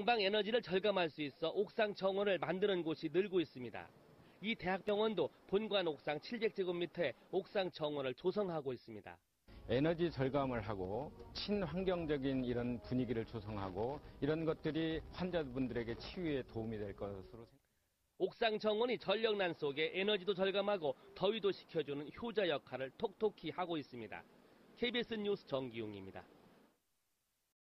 난방 에너지를 절감할 수 있어 옥상 정원을 만드는 곳이 늘고 있습니다. 이 대학병원도 본관 옥상 700제곱미터의 옥상 정원을 조성하고 있습니다. 에너지 절감을 하고 친환경적인 이런 분위기를 조성하고 이런 것들이 환자분들에게 치유에 도움이 될 것으로 생각합니다. 옥상 정원이 전력난 속에 에너지도 절감하고 더위도 식혀주는 효자 역할을 톡톡히 하고 있습니다. KBS 뉴스 정기용입니다.